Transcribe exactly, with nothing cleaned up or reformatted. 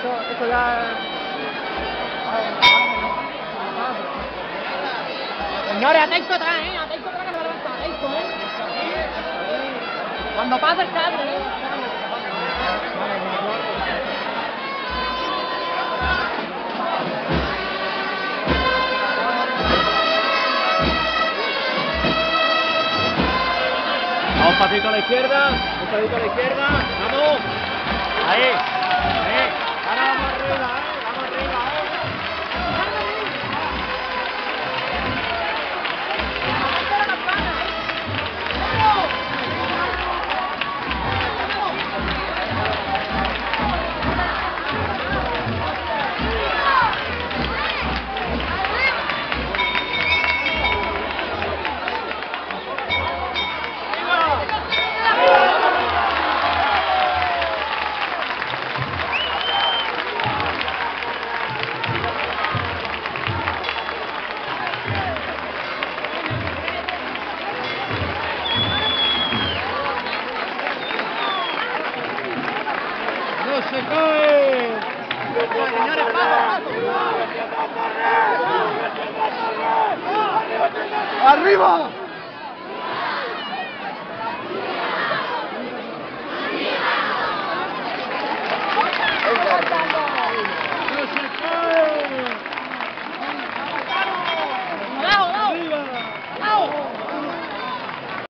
Esto, esto ya... Señores, atento atrás, eh, atento atrás que me levanta, atento, eh. Cuando pase el cable, eh. Un pasito a la izquierda, un pasito a la izquierda, vamos, ahí, ahí, ahora vamos arriba, eh, vamos arriba, eh. ¡No se cae! Señores, paso, paso. ¡Arriba!